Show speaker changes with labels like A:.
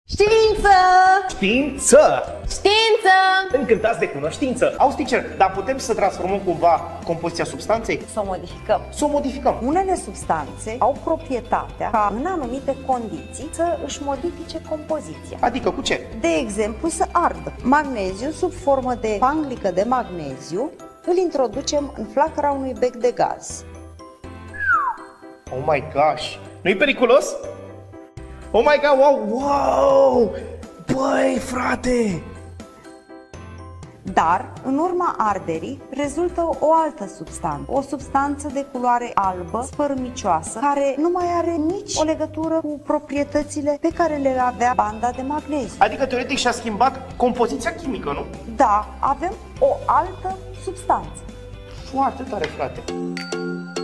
A: Știință!
B: Știință!
A: Știință!
B: Încântați de cunoștință! Auzi, teacher, dar putem să transformăm cumva compoziția substanței?
A: Să o modificăm.
B: Să o modificăm.
C: Unele substanțe au proprietatea ca în anumite condiții să își modifice compoziția.
B: Adică cu ce?
C: De exemplu, să ardă. Magneziu sub formă de panglică de magneziu îl introducem în flacăra unui bec de gaz.
B: Oh my gosh! Nu-i periculos? Oh my god, wow, wow! Băi, frate!
C: Dar, în urma arderii, rezultă o altă substanță. O substanță de culoare albă, sfărâmicioasă, care nu mai are nici o legătură cu proprietățile pe care le avea banda de magneziu.
B: Adică, teoretic, și-a schimbat compoziția chimică, nu?
C: Da, avem o altă substanță.
B: Foarte tare, frate!